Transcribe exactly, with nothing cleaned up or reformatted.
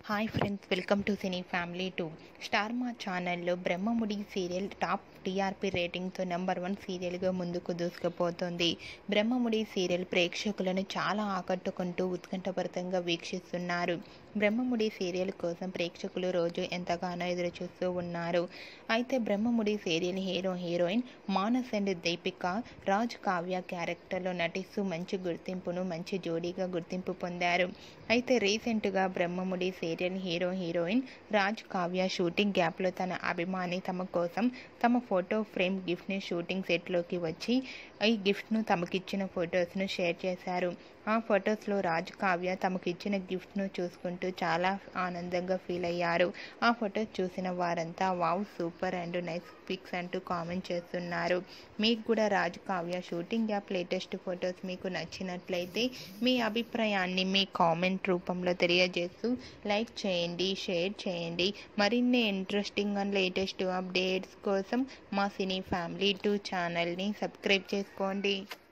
Hi friends, welcome to cine family two. Star Maa ఛానల్లో Brahmamudi serial top TRP రేటింగ్తో number one సీరియల్గా ముందుకు దూసుకుపోతుంది. Brahmamudi serial ప్రేక్షకులను చాలా ఆకట్టుకుంటూ ఉత్కంఠభరితంగా వీక్షిస్తున్నారు. బ్రహ్మముడి సీరియల్ కోసం ప్రేక్షకులు రోజు ఎంతగానో ఎదురుచూస్తూ ఉన్నారు. అయితే Brahmamudi serial hero heroine Manas and Deepika Raj Kavya క్యారెక్టర్లో నటిస్తూ మంచి గుర్తింపును మంచి జోడీగా గుర్తింపు పొందారు. అయితే రీసెంట్గా Brahmamudi serial hero heroine Raj Kavya shooting గ్యాప్లో తన అభిమాని తమ కోసం తమ ఫోటో ఫ్రేమ్ గిఫ్ట్ని షూటింగ్ సెట్లోకి వచ్చి ఈ గిఫ్ట్ను తమకిచ్చిన ఫొటోస్ను షేర్ చేశారు. ఆ ఫొటోస్లో రాజ్ కావ్య తమకిచ్చిన గిఫ్ట్ను చూసుకుంటూ చాలా ఆనందంగా ఫీల్ అయ్యారు. ఆ ఫొటోస్ చూసిన వారంతా wow, super and nice pics అంటూ కామెంట్ చేస్తున్నారు. మీకు కూడా Raj Kavya shooting gap latest photos మీకు నచ్చినట్లయితే మీ అభిప్రాయాన్ని మీ కామెంట్ రూపంలో తెలియజేస్తూ లైక్ చేయండి, షేర్ చేయండి. మరిన్ని ఇంట్రెస్టింగ్ అండ్ లేటెస్ట్ అప్డేట్స్ కోసం మా సినీ ఫ్యామిలీ టూ ఛానల్ని సబ్స్క్రైబ్ చేసుకోండి.